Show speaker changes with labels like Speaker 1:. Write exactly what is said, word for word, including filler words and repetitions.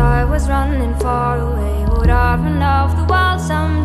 Speaker 1: I was running far away, would I run off the world someday?